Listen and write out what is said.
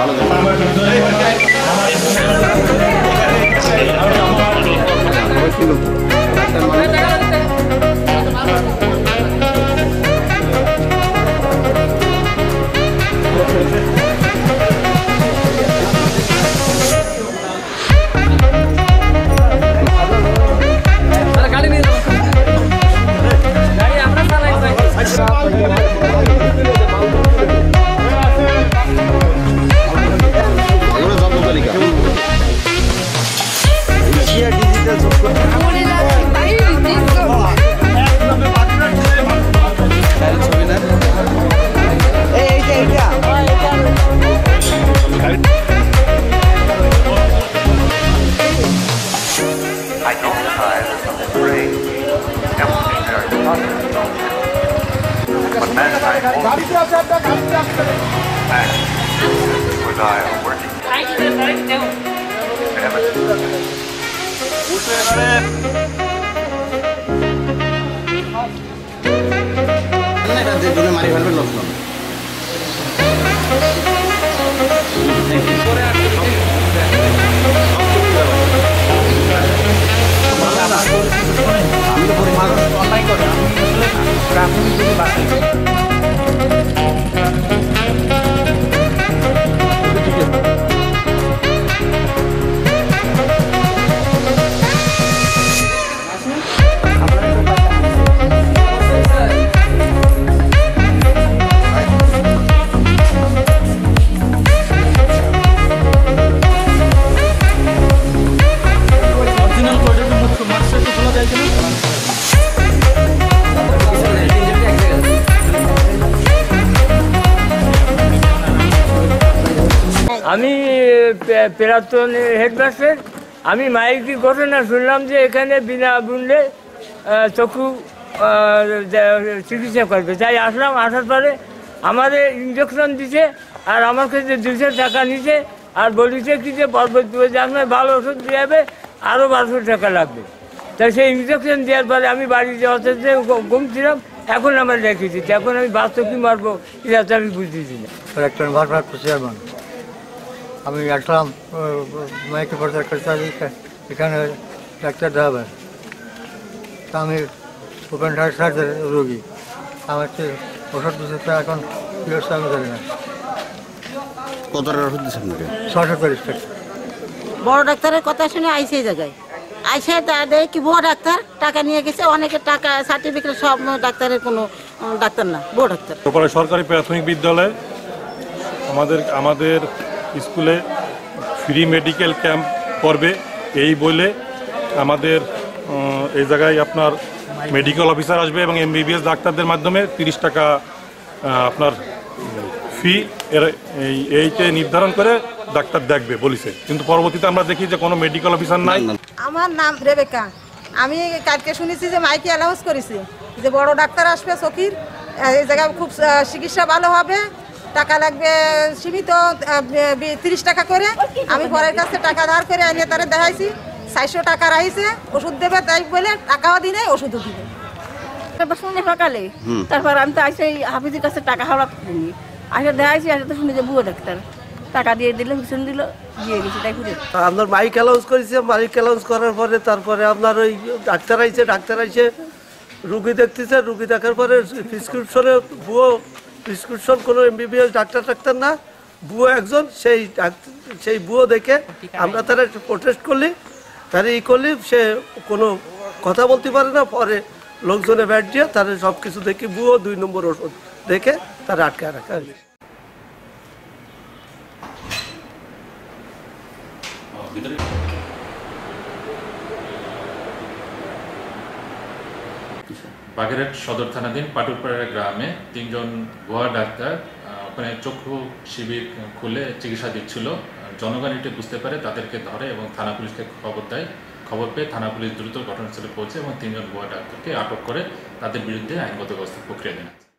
মারি ফেলবে লোক আমি তো মানুষ অনলাইন করে আমি আসলে প্রাথমিক যদি বাসাই আমি প্রাক্তন হেডমাস্টার। আমি মাইকি ঘটনা শুনলাম যে এখানে বিনা মূল্যে চক্ষু চিকিৎসা করবে, তাই আসলাম। আসার পরে আমাদের ইঞ্জেকশন দিছে আর আমার কাছে 200 টাকা নিছে আর বলিছে কি যে পরবর্তী আপনার ভালো ওষুধ দিয়ে যাবে, আরও 1200 টাকা লাগবে। তাই সেই ইঞ্জেকশন দেওয়ার পরে আমি বাড়িতে অথচ ঘুমছিলাম, এখন আমার রেখেছি। এখন আমি বাস্তব কি মারবো এটা তো আমি বুঝতেছি না। একজন ভারপ্রাপ্ত চেয়ারম্যান আমি আসলাম মাইকে প্রচার করতে এখানে ডাক্তার দেখাবেন। তা আমি ওপেন হার্ট সার্জারি রোগী, আমার ওষুধ দিচ্ছে এখন ব্যবস্থা আমি করি না। কত টাকার ওষুধ দিচ্ছে আপনাকে? 640 টাকা। বড় ডাক্তারের কথা শুনে আইসে এই জায়গায় আইসে দেয় কি বড় ডাক্তার টাকা নিয়ে গেছে, অনেকের টাকা সার্টিফিকেট সব ডাক্তারের কোনো ডাক্তার না, বড় ডাক্তার। সরকারি প্রাথমিক বিদ্যালয়ে আমাদের স্কুলে ফ্রি মেডিকেল ক্যাম্প করবে এই বলে আমাদের এই জায়গায় আপনার মেডিকেল অফিসার আসবে এবং MBBS ডাক্তারদের মাধ্যমে 30 টাকা আপনার ফি এইটা নির্ধারণ করে ডাক্তার দেখবে বলেছে, কিন্তু পরবর্তীতে আমরা দেখি যে কোনো মেডিকেল অফিসার নাই। আমার নাম রেবেকা। আমি কালকে শুনেছি যে মাইকে অ্যালাউন্স করেছি যে বড় ডাক্তার আসবে চোখের, এই জায়গায় খুব চিকিৎসা ভালো হবে, টাকা লাগবে সীমিত 30 টাকা করে। আমি পরের কাছে টাকা ধার করে এনে তারা দেখাইছি, 400 টাকা রাইছে, ওষুধ দেবে তাই বলে টাকাও দিনে ওষুধও দিবে। শুনে সকালে তারপর আমি তো আইসে হাফিজের কাছে টাকা হাওড়া দিই, আসে দেখাইছি, আসে তো শুনে যে বুয়ো ডাক্তার টাকা দিয়ে দিল, ভীষণ দিল, দিয়ে গেছে তাই ঘুরে। আপনার মাইক অ্যালাউন্স করেছে, মাইক অ্যালাউন্স করার পরে তারপরে আপনার ওই ডাক্তার আইসে রুগী দেখতেছে, রুগী দেখার পরে প্রেসক্রিপশনে ভুয়ো প্রেসক্রিপশন, কোনো MBBS ডাক্তার না, ভুয়ো একজন, সেই ভুয়ো দেখে আমরা তারা প্রোটেস্ট করলি, তারা করলি, সে কোনো কথা বলতে পারে না। পরে লোকজনে ব্যাট দিয়ে তারা সব কিছু দেখে ভুয়ো 2 নম্বর ওষুধ দেখে তারা আটকে রাখা। বাগেরহাট সদর থানাধীন পাটুরপাড়া গ্রামে 3 জন ভুয়া ডাক্তার ওখানে চক্ষু শিবির খুলে চিকিৎসা দিচ্ছিল। জনগণ এটি বুঝতে পারে, তাদেরকে ধরে এবং থানা পুলিশকে খবর দেয়। খবর পেয়ে থানা পুলিশ দ্রুত ঘটনাস্থলে পৌঁছে এবং 3 জন ভুয়া ডাক্তারকে আটক করে তাদের বিরুদ্ধে আইনগত ব্যবস্থা প্রক্রিয়া দেয়।